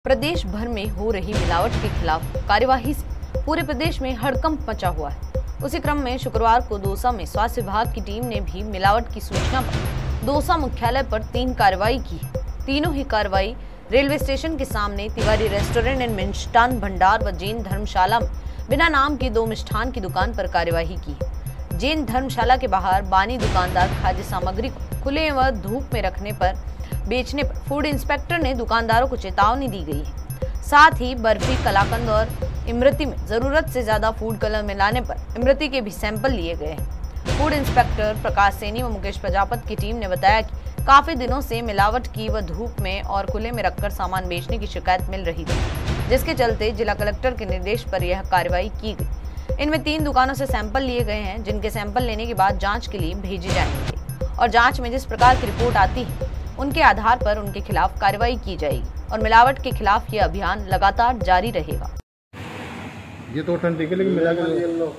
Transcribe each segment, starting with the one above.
प्रदेश भर में हो रही मिलावट के खिलाफ कार्यवाही से पूरे प्रदेश में हड़कंप मचा हुआ है। उसी क्रम में शुक्रवार को दौसा में स्वास्थ्य विभाग की टीम ने भी मिलावट की सूचना पर दौसा मुख्यालय पर 3 कार्रवाई की है। तीनों ही कार्रवाई रेलवे स्टेशन के सामने तिवारी रेस्टोरेंट एंड मिष्ठान भंडार व जैन धर्मशाला में बिना नाम की 2 मिष्ठान की दुकान पर कार्यवाही की है। जैन धर्मशाला के बाहर बानी दुकानदार खाद्य सामग्री को खुले व धूप में रखने पर बेचने पर फूड इंस्पेक्टर ने दुकानदारों को चेतावनी दी गई है। साथ ही बर्फी, कलाकंद और इमरती में जरूरत से ज्यादा फूड कलर मिलाने पर इमरती के भी सैंपल लिए गए हैं। फूड इंस्पेक्टर प्रकाश सैनी व मुकेश प्रजापत की टीम ने बताया कि काफी दिनों से मिलावट की व धूप में और खुले में रखकर सामान बेचने की शिकायत मिल रही थी, जिसके चलते जिला कलेक्टर के निर्देश पर यह कार्रवाई की गई। इनमें 3 दुकानों से सैंपल लिए गए हैं, जिनके सैंपल लेने के बाद जाँच के लिए भेजे जाएंगे और जाँच में जिस प्रकार की रिपोर्ट आती है उनके आधार पर उनके खिलाफ कार्रवाई की जाएगी और मिलावट के खिलाफ यह अभियान लगातार जारी रहेगा। ये तो ठंडी के लिए मिला के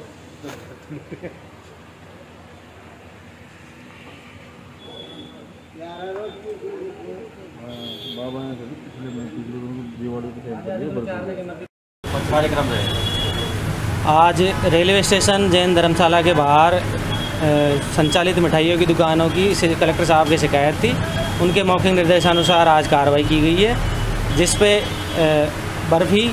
आज रेलवे स्टेशन जैन धर्मशाला के बाहर संचालित मिठाइयों की दुकानों की कलेक्टर साहब की शिकायत थी। उनके मौखिक निर्देशानुसार आज कार्रवाई की गई है, जिस पे बर्फ़ी,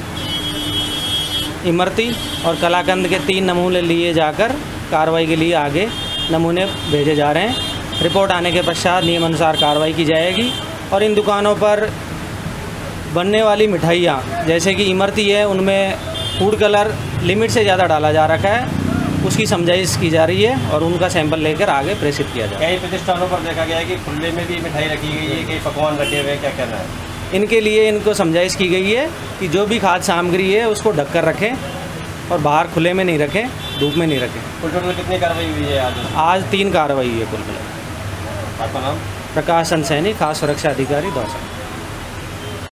इमरती और कलाकंद के 3 नमूने लिए जाकर कार्रवाई के लिए आगे नमूने भेजे जा रहे हैं। रिपोर्ट आने के पश्चात नियमानुसार कार्रवाई की जाएगी और इन दुकानों पर बनने वाली मिठाइयाँ जैसे कि इमरती है, उनमें फूड कलर लिमिट से ज़्यादा डाला जा रखा है, उसकी समझाइश की जा रही है और उनका सैंपल लेकर आगे प्रेषित किया जाए। कई प्रतिष्ठानों पर देखा गया है कि खुले में भी मिठाई रखी गई है, कई पकवान रखे हुए हैं, क्या कहना है? इनके लिए इनको समझाइश की गई है कि जो भी खाद्य सामग्री है उसको ढककर रखें और बाहर खुले में नहीं रखें, धूप में नहीं रखें। कुल टोटल कितनी कार्रवाई हुई है आज? आज 3 कार्रवाई हुई है कुल मिलाकर। आपका नाम? प्रकाश सैनी, खास सुरक्षा अधिकारी दौसा।